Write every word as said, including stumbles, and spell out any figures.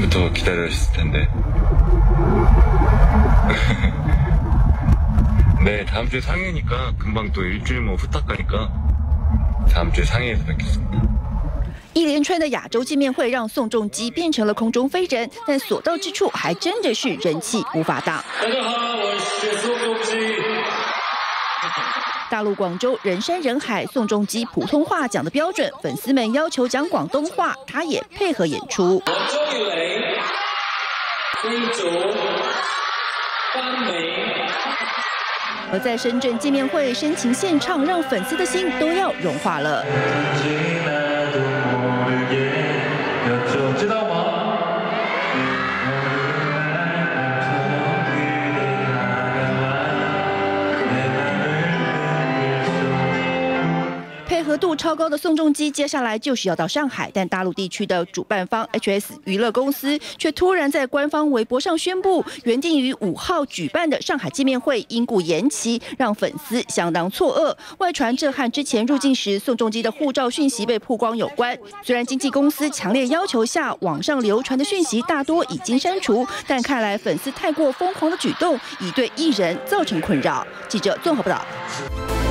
아침부터 기다렸을 텐데. 네, 다음 주에 상해니까 금방 또 일주일 뭐 후딱 가니까 다음 주에 상해에서 뵙겠습니다. 一连串的亚洲见面会让宋仲基变成了空中飞人，但所到之处还真的是人气无法挡。 大家好，我是宋仲基。 大陆广州人山人海，宋仲基普通话讲的标准，粉丝们要求讲广东话，他也配合演出。 我中意你，呢組班美。 而在深圳见面会，深情献唱，让粉丝的心都要融化了。 知道吗？ 配合度超高的宋仲基，接下来就是要到上海，但大陆地区的主办方 H S 娱乐公司却突然在官方微博上宣布，原定于五号举办的上海见面会因故延期，让粉丝相当错愕。外传这和之前入境时宋仲基的护照讯息被曝光有关。虽然经纪公司强烈要求下，网上流传的讯息大多已经删除，但看来粉丝太过疯狂的举动已对艺人造成困扰。记者综合报道。